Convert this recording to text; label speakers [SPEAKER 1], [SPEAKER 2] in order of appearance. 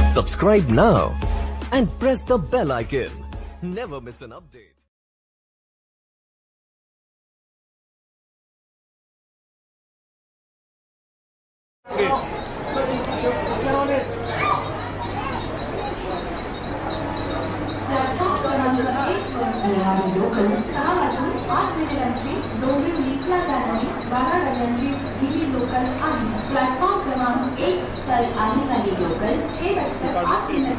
[SPEAKER 1] Subscribe now and press the bell icon. Never miss an update.
[SPEAKER 2] Platform क्रमांक 1 पर आगीवाली local 6:08